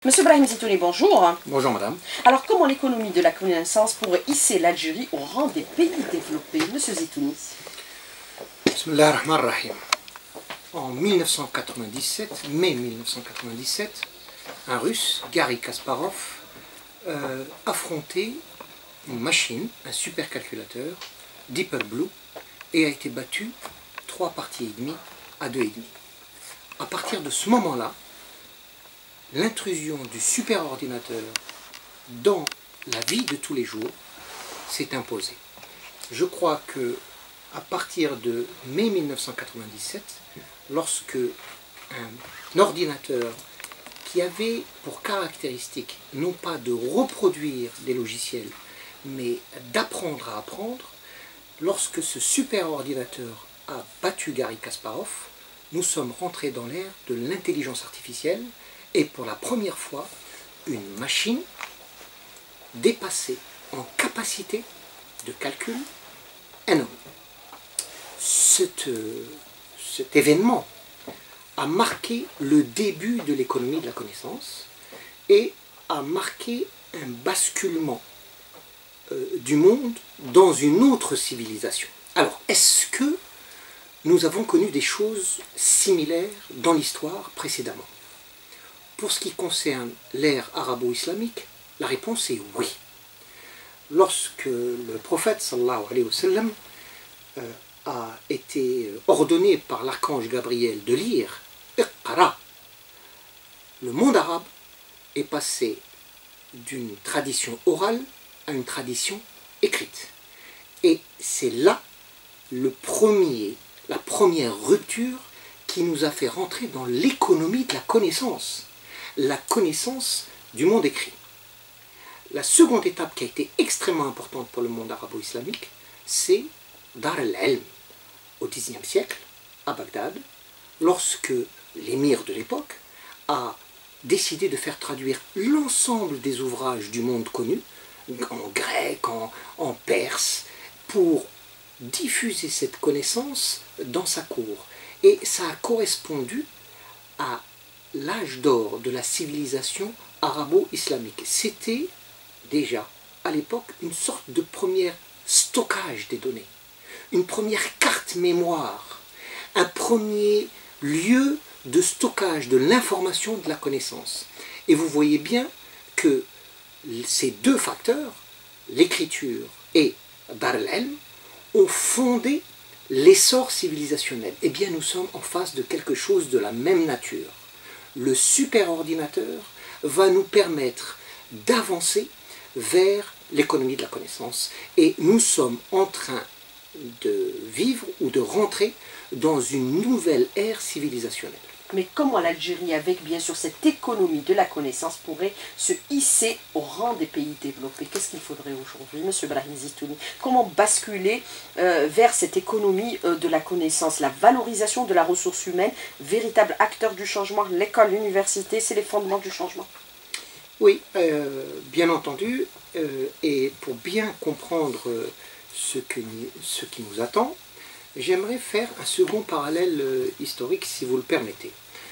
Monsieur Brahim Zitouni, bonjour. Bonjour madame. Alors comment l'économie de la connaissance pourrait hisser l'Algérie au rang des pays développés? Monsieur Zitouni. Bismillah ar-Rahman ar-Rahim. En 1997, mai 1997, un Russe, Garry Kasparov, affrontait une machine, un supercalculateur, Deeper Blue, et a été battu 3 parties et demie à 2,5. À partir de ce moment-là, l'intrusion du superordinateur dans la vie de tous les jours s'est imposée. Je crois que à partir de mai 1997, lorsque un ordinateur qui avait pour caractéristique non pas de reproduire des logiciels, mais d'apprendre à apprendre, lorsque ce superordinateur a battu Garry Kasparov, nous sommes rentrés dans l'ère de l'intelligence artificielle et pour la première fois, une machine dépassée en capacité de calcul un homme. Cet événement a marqué le début de l'économie de la connaissance et a marqué un basculement du monde dans une autre civilisation. Alors, est-ce que nous avons connu des choses similaires dans l'histoire précédemment? Pour ce qui concerne l'ère arabo-islamique, la réponse est oui. Lorsque le prophète sallallahu alayhi wa sallam a été ordonné par l'archange Gabriel de lire Iqra, le monde arabe est passé d'une tradition orale à une tradition écrite. Et c'est là la première rupture qui nous a fait rentrer dans l'économie de la connaissance du monde écrit. La seconde étape qui a été extrêmement importante pour le monde arabo-islamique, c'est Dar al-Ilm, au Xe siècle, à Bagdad, lorsque l'émir de l'époque a décidé de faire traduire l'ensemble des ouvrages du monde connu, en grec, en perse, pour diffuser cette connaissance dans sa cour. Et ça a correspondu à l'âge d'or de la civilisation arabo-islamique. C'était déjà, à l'époque, une sorte de premier stockage des données, une première carte mémoire, un premier lieu de stockage de l'information, de la connaissance. Et vous voyez bien que ces deux facteurs, l'écriture et Dar al-Ilm, ont fondé l'essor civilisationnel. Eh bien, nous sommes en face de quelque chose de la même nature. Le superordinateur va nous permettre d'avancer vers l'économie de la connaissance. Et nous sommes en train de vivre ou de rentrer dans une nouvelle ère civilisationnelle. Mais comment l'Algérie, avec bien sûr cette économie de la connaissance, pourrait se hisser au rang des pays développés? Qu'est-ce qu'il faudrait aujourd'hui, monsieur Brahim Zitouni? Comment basculer vers cette économie de la connaissance, la valorisation de la ressource humaine, véritable acteur du changement? L'école, l'université, c'est les fondements du changement. Oui, bien entendu, et pour bien comprendre ce qui nous attend, j'aimerais faire un second parallèle historique, si vous le permettez.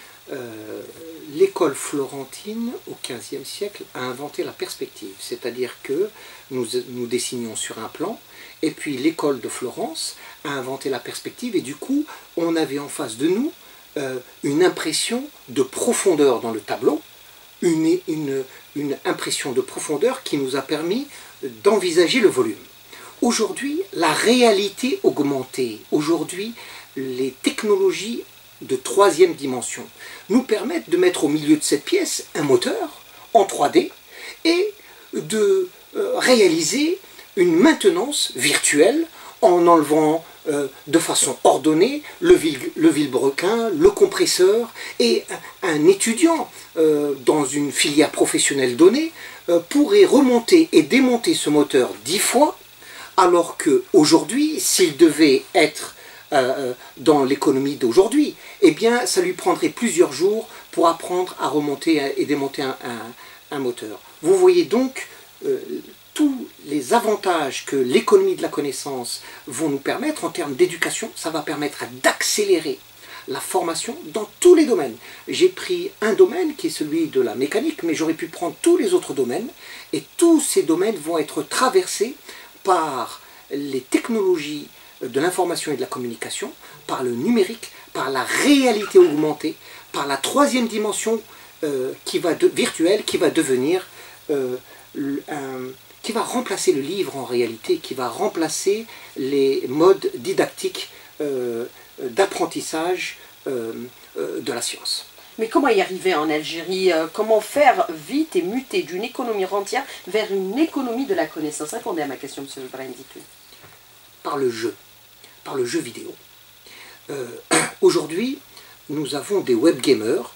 L'école florentine, au XVe siècle, a inventé la perspective, c'est-à-dire que nous dessinions sur un plan, et puis l'école de Florence a inventé la perspective, et du coup, on avait en face de nous une impression de profondeur dans le tableau, une impression de profondeur qui nous a permis d'envisager le volume. Aujourd'hui, la réalité augmentée, aujourd'hui, les technologies de 3e dimension nous permettent de mettre au milieu de cette pièce un moteur en 3D et de réaliser une maintenance virtuelle en enlevant de façon ordonnée le vilebrequin, le compresseur, et un étudiant dans une filière professionnelle donnée pourrait remonter et démonter ce moteur 10 fois, alors qu'aujourd'hui, s'il devait être dans l'économie d'aujourd'hui, eh bien, ça lui prendrait plusieurs jours pour apprendre à remonter et démonter un moteur. Vous voyez donc tous les avantages que l'économie de la connaissance vont nous permettre en termes d'éducation. Ça va permettre d'accélérer la formation dans tous les domaines. J'ai pris un domaine qui est celui de la mécanique, mais j'aurais pu prendre tous les autres domaines, et tous ces domaines vont être traversés par les technologies de l'information et de la communication, par le numérique, par la réalité augmentée, par la troisième dimension virtuelle qui va devenir qui va remplacer le livre en réalité, qui va remplacer les modes didactiques d'apprentissage de la science. Mais comment y arriver en Algérie? Comment faire vite et muter d'une économie rentière vers une économie de la connaissance? Répondez à ma question, M. Brahim Zitouni. Par le jeu vidéo. Aujourd'hui, nous avons des web gamers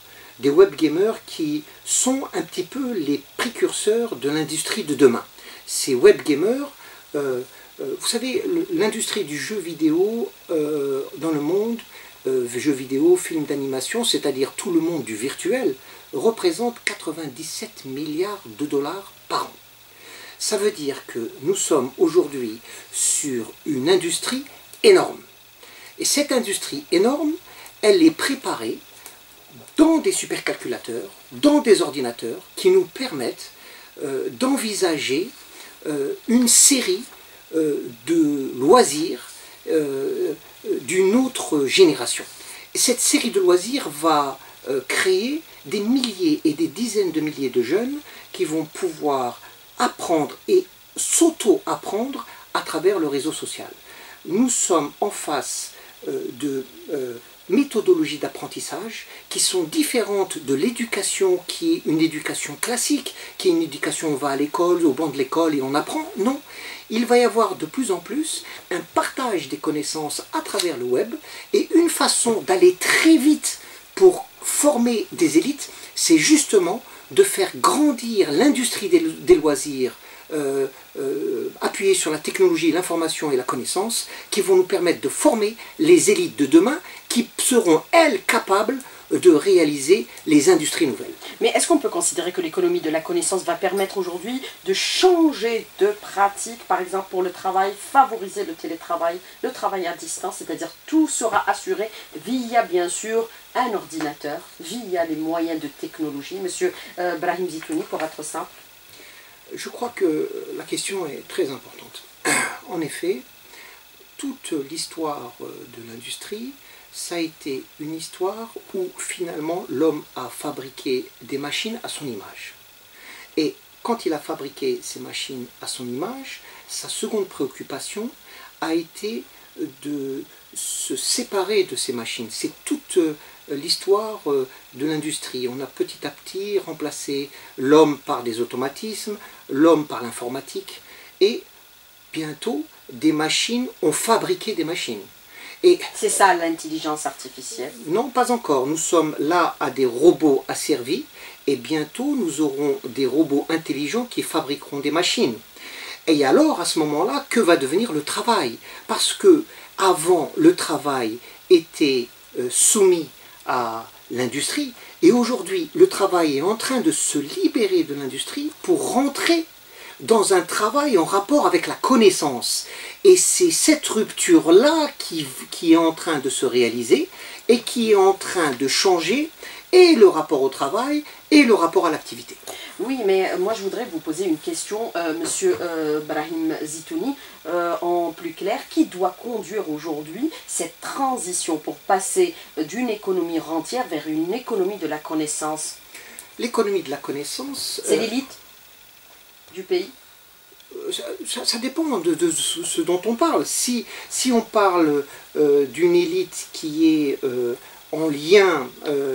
qui sont un petit peu les précurseurs de l'industrie de demain. Ces web gamers, vous savez, l'industrie du jeu vidéo dans le monde, jeux vidéo, films d'animation, c'est-à-dire tout le monde du virtuel, représente 97 milliards de dollars par an. Ça veut dire que nous sommes aujourd'hui sur une industrie énorme. Et cette industrie énorme, elle est préparée dans des supercalculateurs, dans des ordinateurs qui nous permettent d'envisager une série de loisirs d'une autre génération. Et cette série de loisirs va créer des milliers et des dizaines de milliers de jeunes qui vont pouvoir apprendre et s'auto-apprendre à travers le réseau social. Nous sommes en face de méthodologies d'apprentissage qui sont différentes de l'éducation qui est une éducation classique, qui est une éducation où on va à l'école, au banc de l'école et on apprend. Non, il va y avoir de plus en plus un partage des connaissances à travers le web, et une façon d'aller très vite pour former des élites, c'est justement de faire grandir l'industrie des loisirs appuyée sur la technologie, l'information et la connaissance, qui vont nous permettre de former les élites de demain qui seront, elles, capables de réaliser les industries nouvelles. Mais est-ce qu'on peut considérer que l'économie de la connaissance va permettre aujourd'hui de changer de pratique, par exemple pour le travail, favoriser le télétravail, le travail à distance, c'est-à-dire tout sera assuré via bien sûr un ordinateur, via les moyens de technologie. Monsieur Brahim Zitouni, pour être simple. Je crois que la question est très importante. En effet, toute l'histoire de l'industrie, ça a été une histoire où finalement l'homme a fabriqué des machines à son image. Et quand il a fabriqué ces machines à son image, sa seconde préoccupation a été de se séparer de ces machines. C'est toute l'histoire de l'industrie. On a petit à petit remplacé l'homme par des automatismes, l'homme par l'informatique, et bientôt des machines ont fabriqué des machines. C'est ça l'intelligence artificielle? Non, pas encore. Nous sommes là à des robots asservis, et bientôt nous aurons des robots intelligents qui fabriqueront des machines. Et alors, à ce moment-là, que va devenir le travail? Parce que avant, le travail était soumis à l'industrie, et aujourd'hui, le travail est en train de se libérer de l'industrie pour rentrer dans un travail en rapport avec la connaissance. Et c'est cette rupture-là qui est en train de se réaliser et qui est en train de changer et le rapport au travail et le rapport à l'activité. Oui, mais moi je voudrais vous poser une question, Monsieur Brahim Zitouni, en plus clair. Qui doit conduire aujourd'hui cette transition pour passer d'une économie rentière vers une économie de la connaissance? L'économie de la connaissance... C'est l'élite du pays? Ça dépend de ce dont on parle. Si on parle d'une élite qui est en lien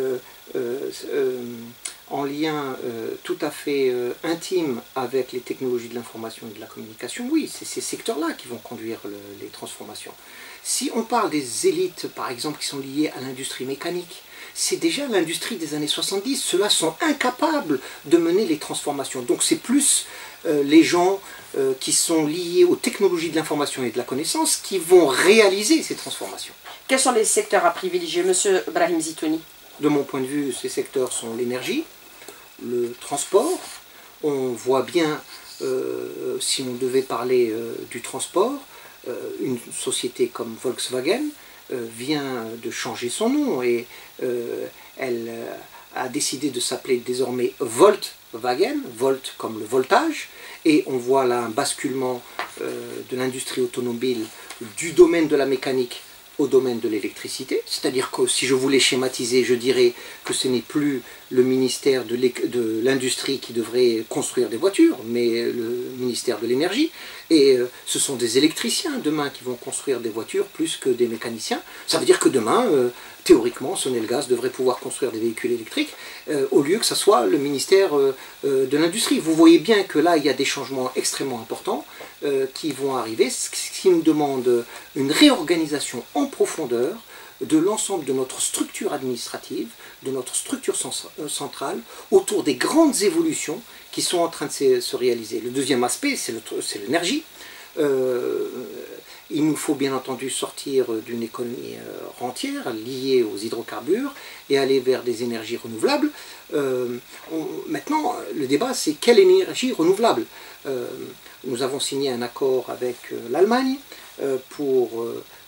tout à fait intime avec les technologies de l'information et de la communication, oui, c'est ces secteurs-là qui vont conduire les transformations. Si on parle des élites, par exemple, qui sont liées à l'industrie mécanique, c'est déjà l'industrie des années 70. Ceux-là sont incapables de mener les transformations. Donc c'est plus les gens qui sont liés aux technologies de l'information et de la connaissance qui vont réaliser ces transformations. Quels sont les secteurs à privilégier, Monsieur Brahim Zitouni? De mon point de vue, ces secteurs sont l'énergie, le transport. On voit bien, si on devait parler du transport, une société comme Volkswagen vient de changer son nom et elle a décidé de s'appeler désormais Volkswagen, Volt comme le voltage, et on voit là un basculement de l'industrie automobile du domaine de la mécanique au domaine de l'électricité, c'est-à-dire que si je voulais schématiser, je dirais que ce n'est plus le ministère de l'industrie qui devrait construire des voitures, mais le ministère de l'énergie, et ce sont des électriciens demain qui vont construire des voitures plus que des mécaniciens. Ça veut dire que demain, théoriquement, Sonelgaz devrait pouvoir construire des véhicules électriques au lieu que ce soit le ministère de l'industrie. Vous voyez bien que là, il y a des changements extrêmement importants qui vont arriver, ce qui nous demande une réorganisation en profondeur de l'ensemble de notre structure administrative, de notre structure centrale, autour des grandes évolutions qui sont en train de se réaliser. Le deuxième aspect, c'est l'énergie. Il nous faut bien entendu sortir d'une économie rentière liée aux hydrocarbures et aller vers des énergies renouvelables. Maintenant, le débat, c'est quelle énergie renouvelable? Nous avons signé un accord avec l'Allemagne pour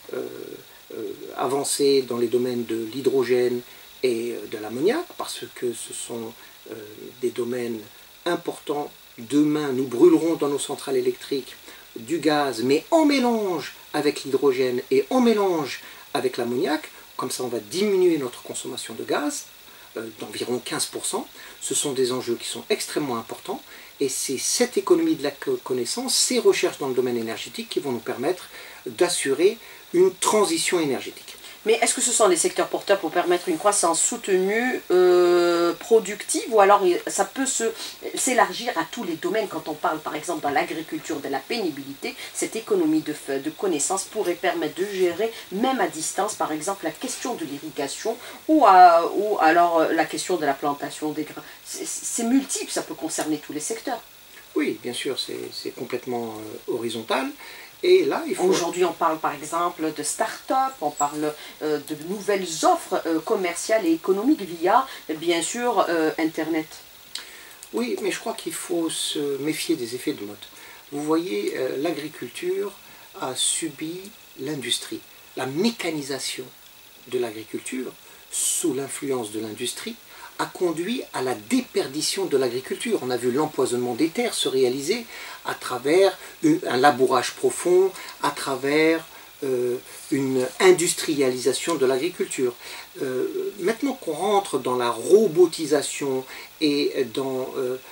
avancer dans les domaines de l'hydrogène et de l'ammoniac, parce que ce sont des domaines importants. Demain, nous brûlerons dans nos centrales électriques du gaz, mais en mélange avec l'hydrogène et en mélange avec l'ammoniac. Comme ça, on va diminuer notre consommation de gaz d'environ 15%. Ce sont des enjeux qui sont extrêmement importants. Et c'est cette économie de la connaissance, ces recherches dans le domaine énergétique qui vont nous permettre d'assurer une transition énergétique. Mais est-ce que ce sont les secteurs porteurs pour permettre une croissance soutenue, productive, ou alors ça peut s'élargir à tous les domaines? Quand on parle par exemple dans l'agriculture de la pénibilité, cette économie de connaissances pourrait permettre de gérer même à distance par exemple la question de l'irrigation ou alors la question de la plantation des grains. C'est multiple, ça peut concerner tous les secteurs. Oui, bien sûr, c'est complètement horizontal. Et là, Aujourd'hui, on parle par exemple de start-up, on parle de nouvelles offres commerciales et économiques via, bien sûr, Internet. Oui, mais je crois qu'il faut se méfier des effets de mode. Vous voyez, l'agriculture a subi l'industrie. La mécanisation de l'agriculture, sous l'influence de l'industrie, a conduit à la déperdition de l'agriculture. On a vu l'empoisonnement des terres se réaliser à travers un labourage profond, à travers une industrialisation de l'agriculture. Maintenant qu'on rentre dans la robotisation et dans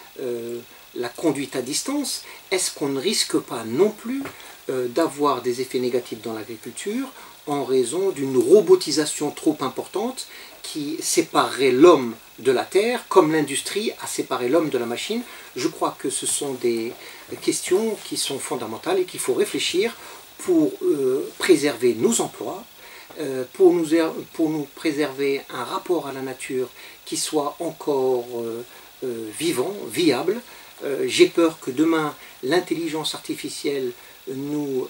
la conduite à distance, est-ce qu'on ne risque pas non plus d'avoir des effets négatifs dans l'agriculture en raison d'une robotisation trop importante qui séparerait l'homme de la terre, comme l'industrie a séparé l'homme de la machine? Je crois que ce sont des questions qui sont fondamentales et qu'il faut réfléchir pour préserver nos emplois, pour nous préserver un rapport à la nature qui soit encore vivant, viable. J'ai peur que demain, l'intelligence artificielle nous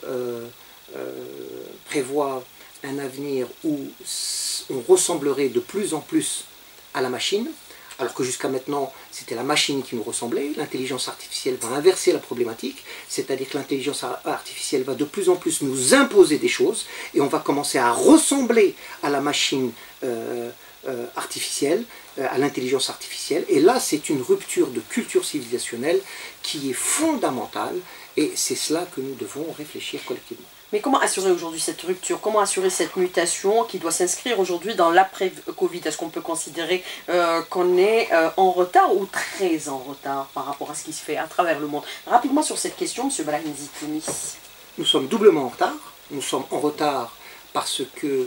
prévoit un avenir où on ressemblerait de plus en plus à la machine, alors que jusqu'à maintenant, c'était la machine qui nous ressemblait. L'intelligence artificielle va inverser la problématique, c'est-à-dire que l'intelligence artificielle va de plus en plus nous imposer des choses, et on va commencer à ressembler à la machine artificielle, à l'intelligence artificielle, et là, c'est une rupture de culture civilisationnelle qui est fondamentale, et c'est cela que nous devons réfléchir collectivement. Mais comment assurer aujourd'hui cette rupture? Comment assurer cette mutation qui doit s'inscrire aujourd'hui dans l'après-Covid? Est-ce qu'on peut considérer qu'on est en retard ou très en retard par rapport à ce qui se fait à travers le monde? Rapidement sur cette question, M. Brahim Zitouni. Nous sommes doublement en retard. Nous sommes en retard parce que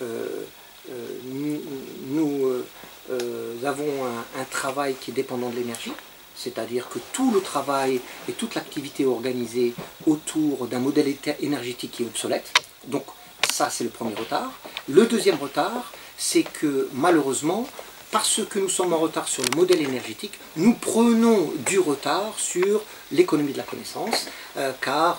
nous avons un travail qui est dépendant de l'énergie. C'est-à-dire que tout le travail et toute l'activité organisée autour d'un modèle énergétique qui est obsolète. Donc ça, c'est le premier retard. Le deuxième retard, c'est que malheureusement, parce que nous sommes en retard sur le modèle énergétique, nous prenons du retard sur l'économie de la connaissance, car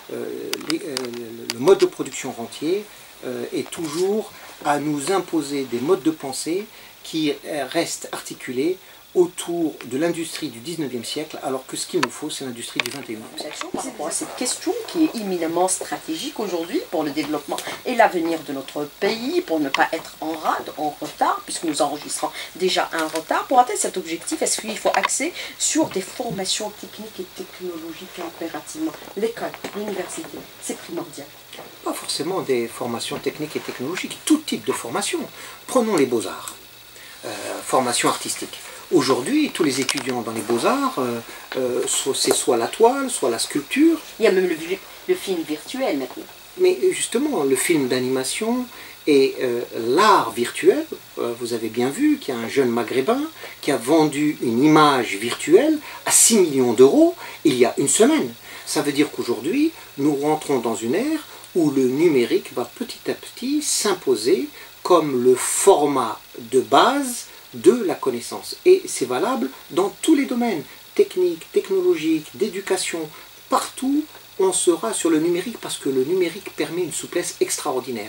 le mode de production rentier est toujours à nous imposer des modes de pensée qui restent articulés autour de l'industrie du 19e siècle, alors que ce qu'il nous faut, c'est l'industrie du 21e siècle. Par rapport à cette question qui est éminemment stratégique aujourd'hui pour le développement et l'avenir de notre pays, pour ne pas être en rade, en retard, puisque nous enregistrons déjà un retard. Pour atteindre cet objectif, est-ce qu'il faut axer sur des formations techniques et technologiques impérativement? L'école, l'université, c'est primordial. Pas forcément des formations techniques et technologiques, tout type de formation. Prenons les beaux-arts, formation artistique. Aujourd'hui, tous les étudiants dans les beaux-arts, c'est soit la toile, soit la sculpture. Il y a même le film virtuel maintenant. Mais justement, le film d'animation et l'art virtuel, vous avez bien vu qu'il y a un jeune maghrébin qui a vendu une image virtuelle à 6 millions d'euros il y a une semaine. Ça veut dire qu'aujourd'hui, nous rentrons dans une ère où le numérique va petit à petit s'imposer comme le format de base de la connaissance. Et c'est valable dans tous les domaines, techniques, technologiques, d'éducation, partout on sera sur le numérique parce que le numérique permet une souplesse extraordinaire.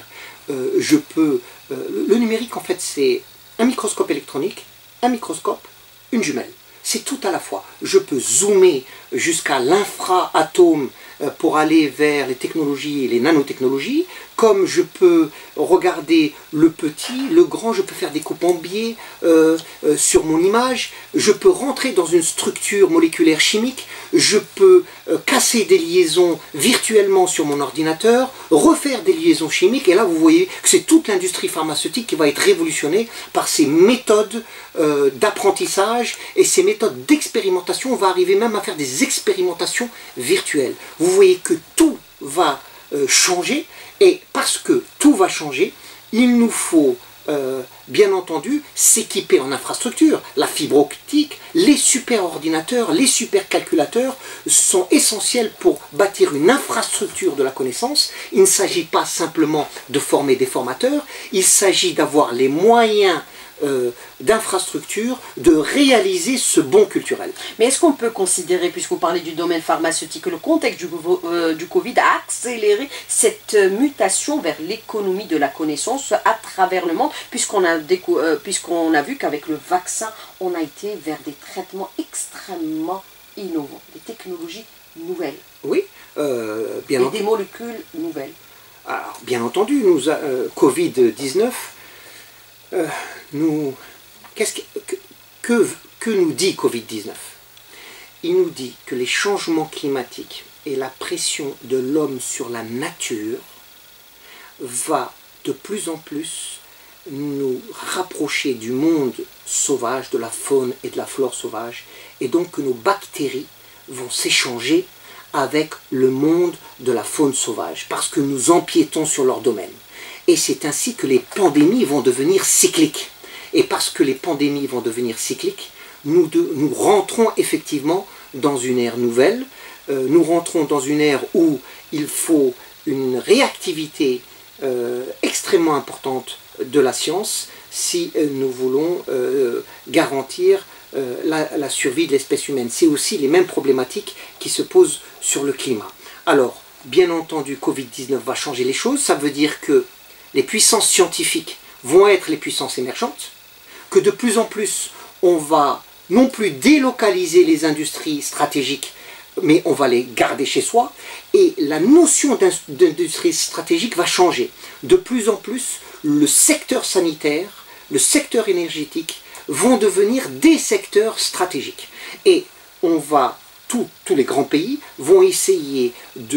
Le numérique en fait c'est un microscope électronique, un microscope, une jumelle. C'est tout à la fois. Je peux zoomer jusqu'à l'infra-atome pour aller vers les technologies et les nanotechnologies, comme je peux regarder le petit, le grand, je peux faire des coupes en biais sur mon image, je peux rentrer dans une structure moléculaire chimique, je peux casser des liaisons virtuellement sur mon ordinateur, refaire des liaisons chimiques, et là vous voyez que c'est toute l'industrie pharmaceutique qui va être révolutionnée par ces méthodes d'apprentissage et ces méthodes d'expérimentation. On va arriver même à faire des expérimentations virtuelles. Vous voyez que tout va changer, et parce que tout va changer, il nous faut bien entendu s'équiper en infrastructure. La fibre optique, les superordinateurs, les supercalculateurs sont essentiels pour bâtir une infrastructure de la connaissance. Il ne s'agit pas simplement de former des formateurs, il s'agit d'avoir les moyens d'infrastructure, de réaliser ce bond culturel. Mais est-ce qu'on peut considérer, puisque vous parlez du domaine pharmaceutique, que le contexte du Covid a accéléré cette mutation vers l'économie de la connaissance à travers le monde, puisqu'on a vu qu'avec le vaccin, on a été vers des traitements extrêmement innovants, des technologies nouvelles. Oui, bien entendu. Et des molécules nouvelles. Alors, bien entendu, Covid-19, que nous dit Covid-19? Il nous dit que les changements climatiques et la pression de l'homme sur la nature va de plus en plus nous rapprocher du monde sauvage, de la faune et de la flore sauvage, et donc que nos bactéries vont s'échanger avec le monde de la faune sauvage, parce que nous empiétons sur leur domaine. Et c'est ainsi que les pandémies vont devenir cycliques. Et parce que les pandémies vont devenir cycliques, nous rentrons effectivement dans une ère nouvelle. Nous rentrons dans une ère où il faut une réactivité extrêmement importante de la science si nous voulons garantir la survie de l'espèce humaine. C'est aussi les mêmes problématiques qui se posent sur le climat. Alors, bien entendu, Covid-19 va changer les choses. Ça veut dire que les puissances scientifiques vont être les puissances émergentes, que de plus en plus on va non plus délocaliser les industries stratégiques, mais on va les garder chez soi, et la notion d'industrie stratégique va changer. De plus en plus, le secteur sanitaire, le secteur énergétique vont devenir des secteurs stratégiques. Et on va, tous les grands pays vont essayer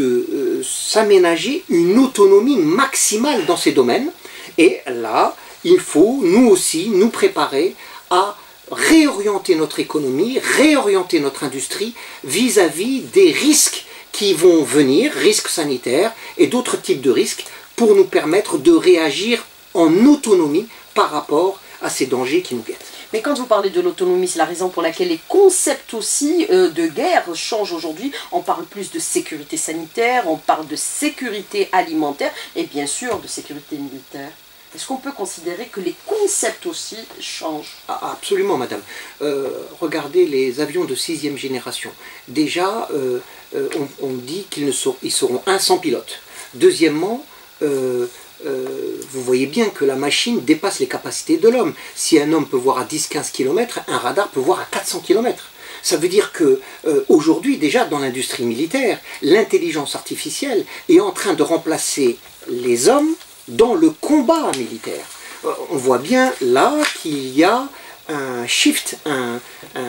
de s'aménager une autonomie maximale dans ces domaines. Et là, il faut, nous aussi, nous préparer à réorienter notre économie, réorienter notre industrie vis-à-vis des risques qui vont venir, risques sanitaires et d'autres types de risques, pour nous permettre de réagir en autonomie par rapport à ces dangers qui nous guettent. Mais quand vous parlez de l'autonomie, c'est la raison pour laquelle les concepts aussi de guerre changent aujourd'hui. On parle plus de sécurité sanitaire, on parle de sécurité alimentaire et bien sûr de sécurité militaire. Est-ce qu'on peut considérer que les concepts aussi changent? Absolument, madame. Regardez les avions de 6e génération. Déjà, on dit qu'ils seront sans pilote. Deuxièmement, vous voyez bien que la machine dépasse les capacités de l'homme. Si un homme peut voir à 10-15 km, un radar peut voir à 400 km. Ça veut dire que aujourd'hui, déjà dans l'industrie militaire, l'intelligence artificielle est en train de remplacer les hommes dans le combat militaire. On voit bien là qu'il y a un shift, un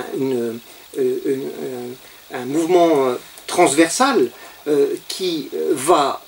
mouvement transversal qui va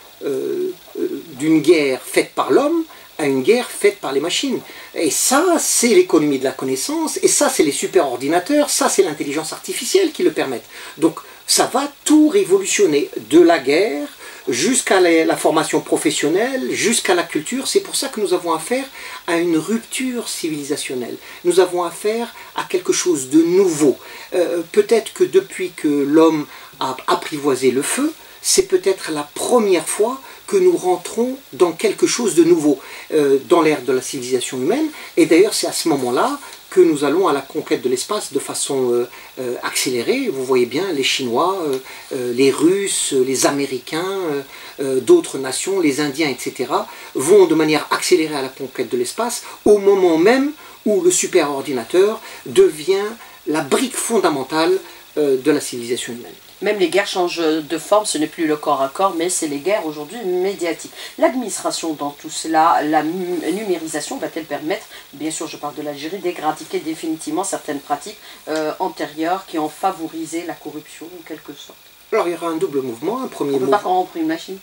d'une guerre faite par l'homme à une guerre faite par les machines. Et ça, c'est l'économie de la connaissance, et ça, c'est les superordinateurs, ça, c'est l'intelligence artificielle qui le permettent. Donc, ça va tout révolutionner, de la guerre jusqu'à la formation professionnelle, jusqu'à la culture. C'est pour ça que nous avons affaire à une rupture civilisationnelle. Nous avons affaire à quelque chose de nouveau. Peut-être que depuis que l'homme a apprivoisé le feu, c'est peut-être la première fois que nous rentrons dans quelque chose de nouveau, dans l'ère de la civilisation humaine. Et d'ailleurs, c'est à ce moment-là que nous allons à la conquête de l'espace de façon accélérée. Vous voyez bien, les Chinois, les Russes, les Américains, d'autres nations, les Indiens, etc., vont de manière accélérée à la conquête de l'espace, au moment même où le superordinateur devient la brique fondamentale de la civilisation humaine. Même les guerres changent de forme, ce n'est plus le corps à corps, mais c'est les guerres aujourd'hui médiatiques. L'administration dans tout cela, la numérisation va-t-elle permettre, bien sûr je parle de l'Algérie, d'éradiquer définitivement certaines pratiques antérieures qui ont favorisé la corruption en quelque sorte? Alors il y aura un double mouvement, un premier On ne peut pas corrompre une machine.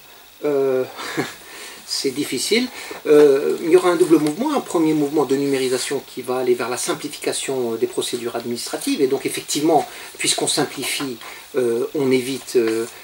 C'est difficile. Il y aura un double mouvement, un premier mouvement de numérisation qui va aller vers la simplification des procédures administratives, et donc effectivement, puisqu'on simplifie, on évite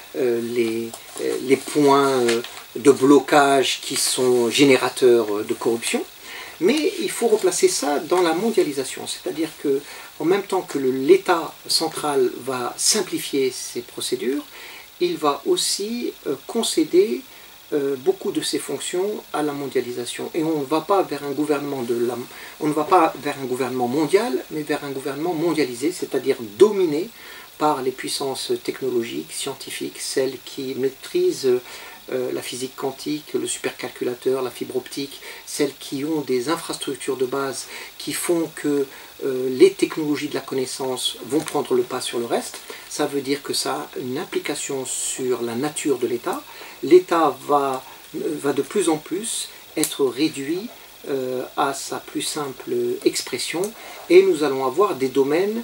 les points de blocage qui sont générateurs de corruption, mais il faut replacer ça dans la mondialisation, c'est-à-dire que en même temps que l'État central va simplifier ses procédures, il va aussi concéder beaucoup de ses fonctions à la mondialisation. Et on ne va pas vers un gouvernement on ne va pas vers un gouvernement mondial, mais vers un gouvernement mondialisé, c'est-à-dire dominé par les puissances technologiques, scientifiques, celles qui maîtrisent la physique quantique, le supercalculateur, la fibre optique, celles qui ont des infrastructures de base qui font que les technologies de la connaissance vont prendre le pas sur le reste. Ça veut dire que ça a une implication sur la nature de l'État. L'État va de plus en plus être réduit à sa plus simple expression, et nous allons avoir des domaines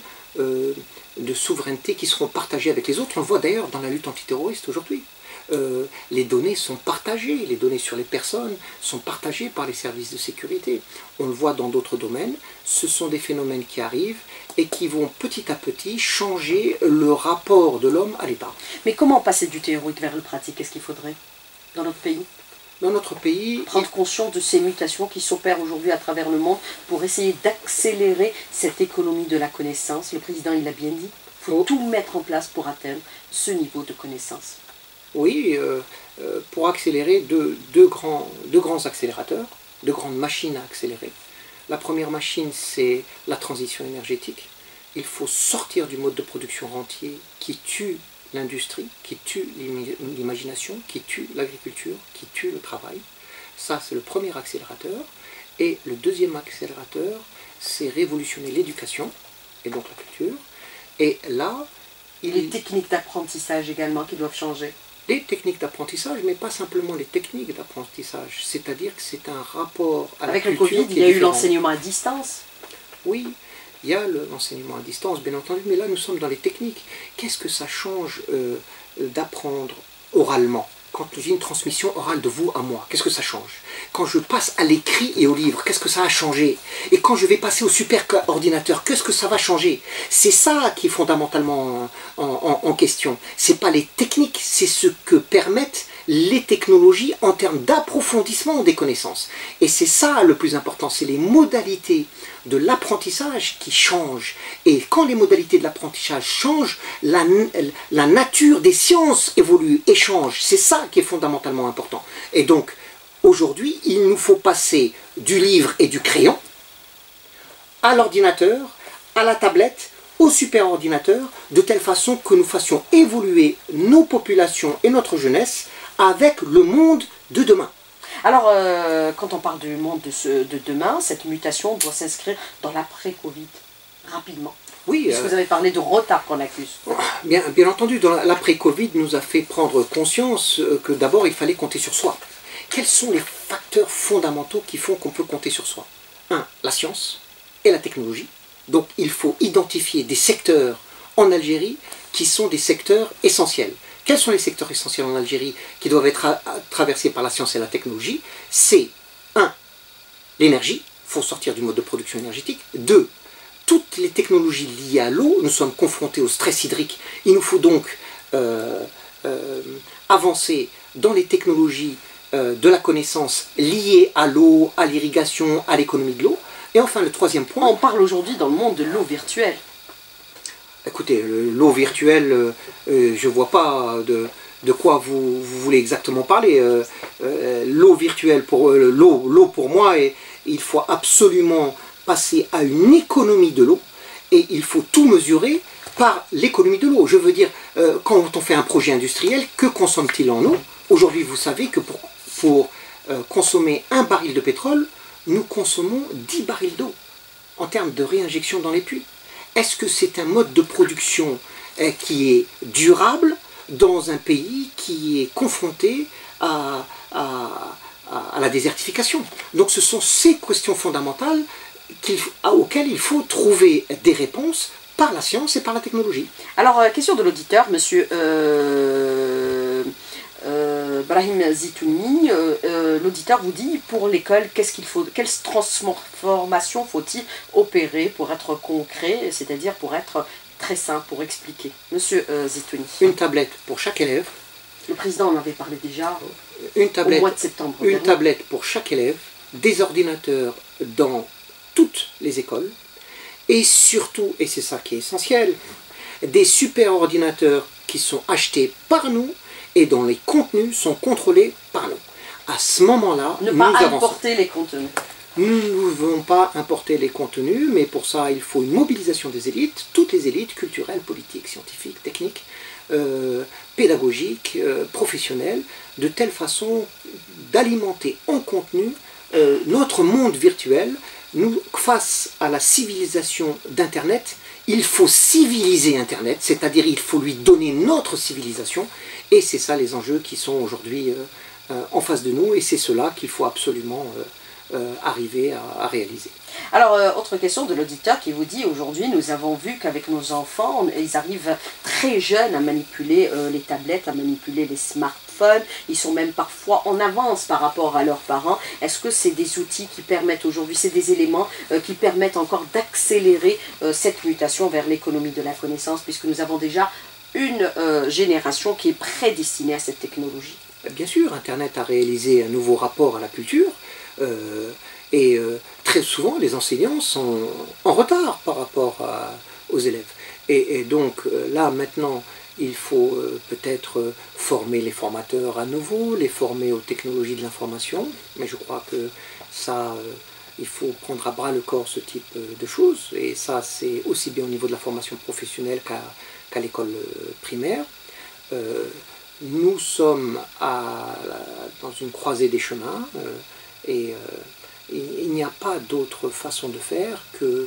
de souveraineté qui seront partagés avec les autres. On le voit d'ailleurs dans la lutte antiterroriste aujourd'hui. Les données sont partagées, les données sur les personnes sont partagées par les services de sécurité. On le voit dans d'autres domaines, ce sont des phénomènes qui arrivent et qui vont petit à petit changer le rapport de l'homme à l'État. Mais comment passer du théorique vers le pratique? Qu'est-ce qu'il faudrait dans notre pays? Dans notre pays, prendre conscience de ces mutations qui s'opèrent aujourd'hui à travers le monde pour essayer d'accélérer cette économie de la connaissance. Le président, il a bien dit, il faut tout mettre en place pour atteindre ce niveau de connaissance. Oui, pour accélérer deux grands accélérateurs, deux grandes machines à accélérer. La première machine, c'est la transition énergétique. Il faut sortir du mode de production rentier qui tue l'industrie, qui tue l'imagination, qui tue l'agriculture, qui tue le travail. Ça, c'est le premier accélérateur. Et le deuxième accélérateur, c'est révolutionner l'éducation, et donc la culture. Et là, les techniques d'apprentissage également qui doivent changer. Les techniques d'apprentissage, mais pas simplement les techniques d'apprentissage. C'est-à-dire que c'est un rapport à la culture. Avec le Covid, il y a eu l'enseignement à distance. Oui, il y a l'enseignement à distance, bien entendu, mais là nous sommes dans les techniques. Qu'est-ce que ça change d'apprendre oralement? Quand j'ai une transmission orale de vous à moi, qu'est-ce que ça change? Quand je passe à l'écrit et au livre, qu'est-ce que ça a changé? Et quand je vais passer au superordinateur, qu'est-ce que ça va changer? C'est ça qui est fondamentalement en question. Ce n'est pas les techniques, c'est ce que permettent les technologies en termes d'approfondissement des connaissances. Et c'est ça le plus important, c'est les modalités de l'apprentissage qui changent. Et quand les modalités de l'apprentissage changent, la nature des sciences évolue et change. C'est ça qui est fondamentalement important. Et donc, aujourd'hui, il nous faut passer du livre et du crayon à l'ordinateur, à la tablette, au superordinateur, de telle façon que nous fassions évoluer nos populations et notre jeunesse avec le monde de demain. Alors, quand on parle du monde de demain, cette mutation doit s'inscrire dans l'après-Covid, rapidement. Oui, Puisque vous avez parlé de retard qu'on accuse. bien entendu, l'après-Covid nous a fait prendre conscience que d'abord il fallait compter sur soi. Quels sont les facteurs fondamentaux qui font qu'on peut compter sur soi? Un, la science et la technologie. Donc il faut identifier des secteurs en Algérie qui sont des secteurs essentiels. Quels sont les secteurs essentiels en Algérie qui doivent être traversés par la science et la technologie? C'est, un, l'énergie, il faut sortir du mode de production énergétique. Deux, toutes les technologies liées à l'eau, nous sommes confrontés au stress hydrique. Il nous faut donc avancer dans les technologies de la connaissance liées à l'eau, à l'irrigation, à l'économie de l'eau. Et enfin, le troisième point... On parle aujourd'hui dans le monde de l'eau virtuelle. Écoutez, l'eau virtuelle, je ne vois pas de quoi vous voulez exactement parler. L'eau virtuelle, l'eau pour moi, il faut absolument passer à une économie de l'eau, et il faut tout mesurer par l'économie de l'eau. Je veux dire, quand on fait un projet industriel, que consomme-t-il en eau? Aujourd'hui, vous savez que pour consommer un baril de pétrole, nous consommons 10 barils d'eau en termes de réinjection dans les puits. Est-ce que c'est un mode de production qui est durable dans un pays qui est confronté à la désertification? Donc ce sont ces questions fondamentales auxquelles il faut trouver des réponses par la science et par la technologie. Alors, question de l'auditeur, monsieur Brahim Zitouni, l'auditeur vous dit, pour l'école, quelle transformation faut-il opérer pour être concret, c'est-à-dire pour être très simple, pour expliquer? Monsieur Zitouni. Une tablette pour chaque élève. Le président en avait parlé déjà au mois de septembre. Une tablette pour chaque élève, des ordinateurs dans toutes les écoles, et surtout, et c'est ça qui est essentiel, des super ordinateurs qui sont achetés par nous et dont les contenus sont contrôlés par nous. À ce moment-là, ne pas importer les contenus. Nous ne voulons pas importer les contenus, mais pour ça, il faut une mobilisation des élites, toutes les élites culturelles, politiques, scientifiques, techniques, pédagogiques, professionnelles, de telle façon d'alimenter en contenu notre monde virtuel. Nous, face à la civilisation d'Internet, il faut civiliser Internet, c'est-à-dire il faut lui donner notre civilisation, et c'est ça les enjeux qui sont aujourd'hui en face de nous, et c'est cela qu'il faut absolument arriver à réaliser. Alors, autre question de l'auditeur qui vous dit, aujourd'hui nous avons vu qu'avec nos enfants, ils arrivent très jeunes à manipuler les tablettes, à manipuler les smartphones, ils sont même parfois en avance par rapport à leurs parents. Est-ce que c'est des outils qui permettent aujourd'hui, c'est des éléments qui permettent encore d'accélérer cette mutation vers l'économie de la connaissance, puisque nous avons déjà une génération qui est prédestinée à cette technologie? Bien sûr, Internet a réalisé un nouveau rapport à la culture, et très souvent les enseignants sont en retard par rapport aux élèves. Et donc là maintenant, il faut peut-être former les formateurs à nouveau, les former aux technologies de l'information, mais je crois que ça, il faut prendre à bras le corps ce type de choses, et ça c'est aussi bien au niveau de la formation professionnelle qu'à l'école primaire. Nous sommes dans une croisée des chemins, et il n'y a pas d'autre façon de faire que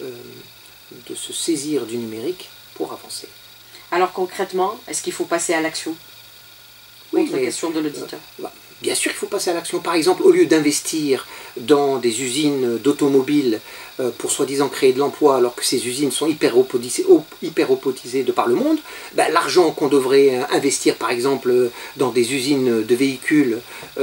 de se saisir du numérique pour avancer. Alors concrètement, est-ce qu'il faut passer à l'action? Oui, la question de l'auditeur. Bien sûr qu'il faut passer à l'action. Par exemple, au lieu d'investir dans des usines d'automobiles pour soi-disant créer de l'emploi, alors que ces usines sont hyper robotisées de par le monde, ben, l'argent qu'on devrait investir par exemple dans des usines de véhicules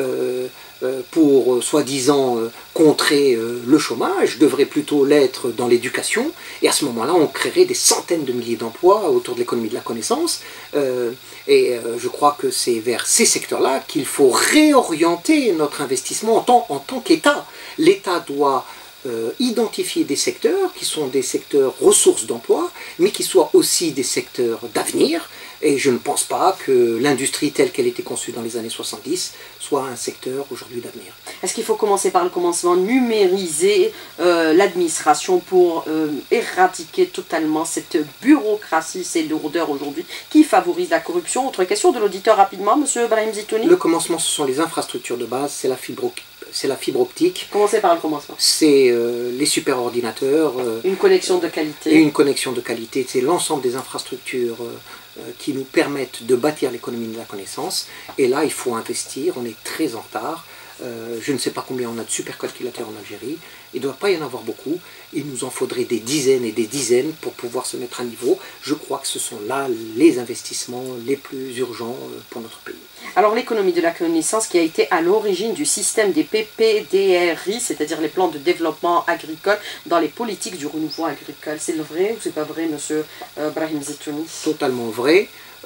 pour soi-disant contrer le chômage devrait plutôt l'être dans l'éducation, et à ce moment-là on créerait des centaines de milliers d'emplois autour de l'économie de la connaissance, et je crois que c'est vers ces secteurs-là qu'il faut réorienter notre investissement en tant qu'État. L'État doit identifier des secteurs qui sont des secteurs ressources d'emploi, mais qui soient aussi des secteurs d'avenir. Et je ne pense pas que l'industrie telle qu'elle était conçue dans les années 70 soit un secteur aujourd'hui d'avenir. Est-ce qu'il faut commencer par le commencement, numériser l'administration pour éradiquer totalement cette bureaucratie, ces lourdeurs aujourd'hui qui favorisent la corruption? Autre question de l'auditeur rapidement, M. Brahim Zitouni. Le commencement, ce sont les infrastructures de base, c'est la fibre optique. Commencez par le commencement. C'est les superordinateurs. Une connexion de qualité. Et une connexion de qualité, c'est l'ensemble des infrastructures qui nous permettent de bâtir l'économie de la connaissance. Et là, il faut investir, on est très en retard. Je ne sais pas combien on a de supercalculateurs en Algérie. Il ne doit pas y en avoir beaucoup. Il nous en faudrait des dizaines et des dizaines pour pouvoir se mettre à niveau. Je crois que ce sont là les investissements les plus urgents pour notre pays. Alors l'économie de la connaissance qui a été à l'origine du système des PPDRI, c'est-à-dire les plans de développement agricole dans les politiques du renouveau agricole. C'est vrai ou c'est pas vrai, M. Brahim Zitouni? Totalement vrai.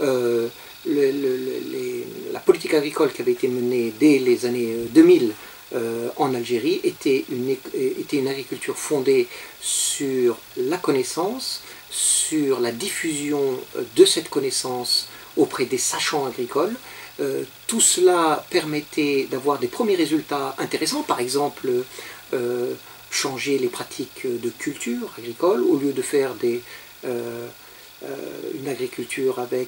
La politique agricole qui avait été menée dès les années 2000 en Algérie était une agriculture fondée sur la connaissance, sur la diffusion de cette connaissance auprès des sachants agricoles. Tout cela permettait d'avoir des premiers résultats intéressants, par exemple changer les pratiques de culture agricole au lieu de faire une agriculture avec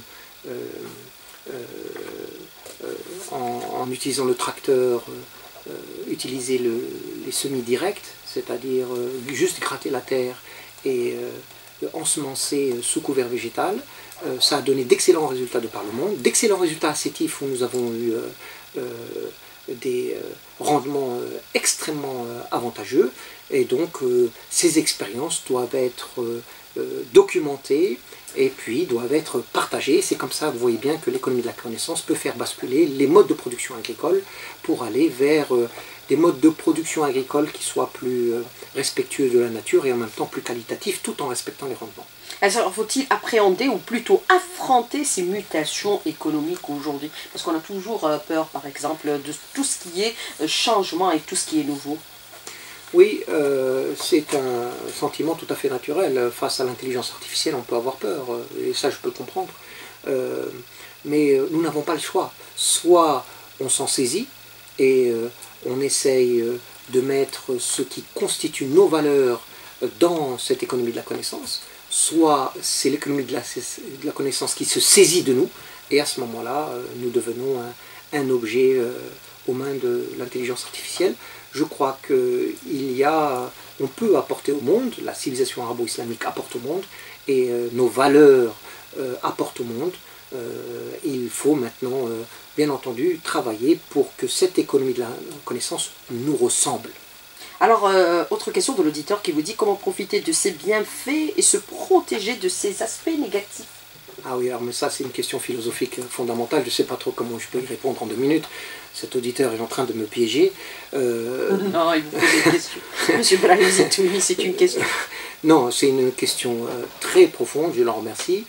en utilisant le tracteur, utiliser les semis directs, c'est-à-dire juste gratter la terre et ensemencer sous couvert végétal. Ça a donné d'excellents résultats de par le monde, d'excellents résultats à Sétif où nous avons eu des rendements extrêmement avantageux, et donc ces expériences doivent être documentées et puis doivent être partagées. C'est comme ça, vous voyez bien, que l'économie de la connaissance peut faire basculer les modes de production agricole pour aller vers des modes de production agricole qui soient plus respectueux de la nature et en même temps plus qualitatifs tout en respectant les rendements. Alors faut-il appréhender ou plutôt affronter ces mutations économiques aujourd'hui? Parce qu'on a toujours peur, par exemple, de tout ce qui est changement et tout ce qui est nouveau. Oui, c'est un sentiment tout à fait naturel. Face à l'intelligence artificielle, on peut avoir peur, et ça je peux le comprendre. Mais nous n'avons pas le choix. Soit on s'en saisit et on essaye de mettre ce qui constitue nos valeurs dans cette économie de la connaissance, soit c'est l'économie de la connaissance qui se saisit de nous, et à ce moment-là, nous devenons un objet aux mains de l'intelligence artificielle. Je crois on peut apporter au monde, la civilisation arabo-islamique apporte au monde, et nos valeurs apportent au monde. Il faut maintenant, bien entendu, travailler pour que cette économie de la connaissance nous ressemble. Alors, autre question de l'auditeur qui vous dit comment profiter de ses bienfaits et se protéger de ses aspects négatifs. Ah oui, alors mais ça c'est une question philosophique fondamentale, je ne sais pas trop comment je peux y répondre en 2 minutes. Cet auditeur est en train de me piéger. Non, il vous pose une question. Monsieur Brahim Zitouni, c'est une question. Non, c'est une question très profonde, je l'en remercie.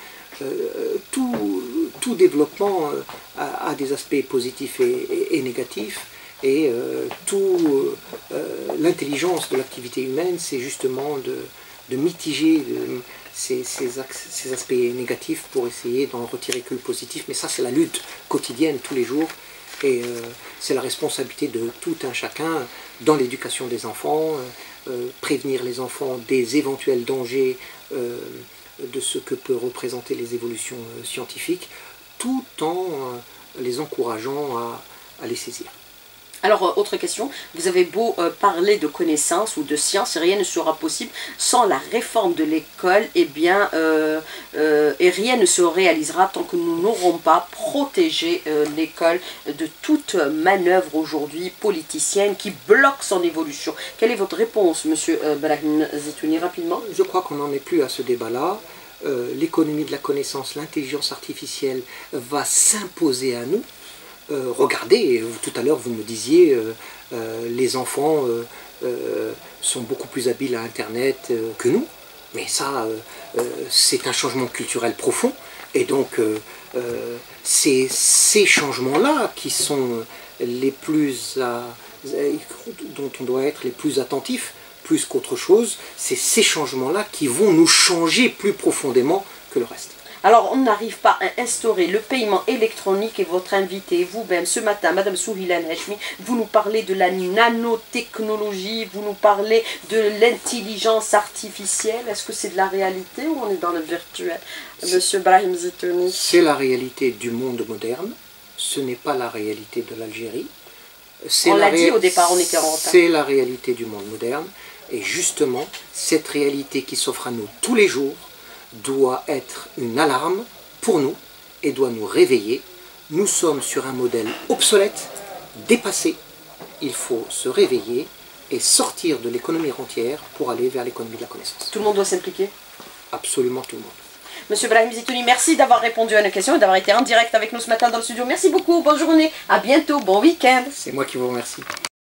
Tout développement a des aspects positifs et négatifs, et l'intelligence de l'activité humaine, c'est justement de mitiger ces aspects négatifs pour essayer d'en retirer que le positif. Mais ça, c'est la lutte quotidienne, tous les jours, et c'est la responsabilité de tout un chacun dans l'éducation des enfants, prévenir les enfants des éventuels dangers de ce que peuvent représenter les évolutions scientifiques, tout en les encourageant à les saisir. Alors, autre question, vous avez beau parler de connaissances ou de sciences, rien ne sera possible sans la réforme de l'école, et rien ne se réalisera tant que nous n'aurons pas protégé l'école de toute manœuvre aujourd'hui politicienne qui bloque son évolution. Quelle est votre réponse, monsieur Brahim Zitouni, rapidement? Je crois qu'on n'en est plus à ce débat-là. L'économie de la connaissance, l'intelligence artificielle va s'imposer à nous. Regardez, tout à l'heure vous me disiez les enfants sont beaucoup plus habiles à Internet que nous, mais ça c'est un changement culturel profond, et donc c'est ces changements-là qui sont dont on doit être les plus attentifs plus qu'autre chose, c'est ces changements-là qui vont nous changer plus profondément que le reste. Alors, on n'arrive pas à instaurer le paiement électronique et votre invité, vous-même, ce matin, Madame Souhila Hachmi, vous nous parlez de la nanotechnologie, vous nous parlez de l'intelligence artificielle. Est-ce que c'est de la réalité ou on est dans le virtuel, Monsieur Brahim Zitouni? C'est la réalité du monde moderne, ce n'est pas la réalité de l'Algérie. On l'a dit au départ, on était en retard. C'est la réalité du monde moderne, et justement, cette réalité qui s'offre à nous tous les jours, doit être une alarme pour nous et doit nous réveiller. Nous sommes sur un modèle obsolète, dépassé. Il faut se réveiller et sortir de l'économie rentière pour aller vers l'économie de la connaissance. Tout le monde doit s'impliquer? Absolument tout le monde. Monsieur Brahim Zitouni, merci d'avoir répondu à nos questions et d'avoir été en direct avec nous ce matin dans le studio. Merci beaucoup, bonne journée, à bientôt, bon week-end. C'est moi qui vous remercie.